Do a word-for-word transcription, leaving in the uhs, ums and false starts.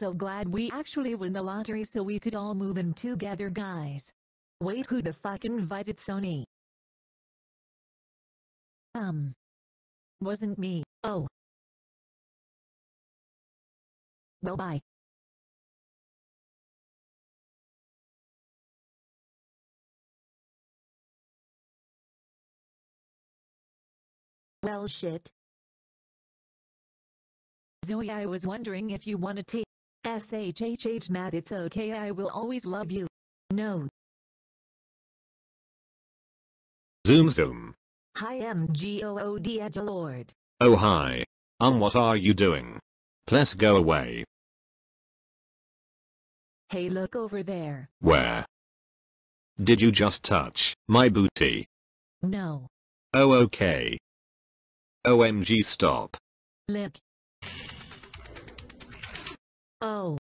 so glad we actually won the lottery so we could all move in together, guys. Wait, who the fuck invited Sony? Um. Wasn't me. Oh. Well, bye. Well, shit. Zoe, I was wondering if you wanted to. S H H H Matt, it's okay, I will always love you. No. Zoom zoom. Hi, M G O O D Edgelord. Oh hi. Um what are you doing? Please go away. Hey, look over there. Where? Did you just touch my booty? No. Oh okay. O M G stop. Lick. Oh.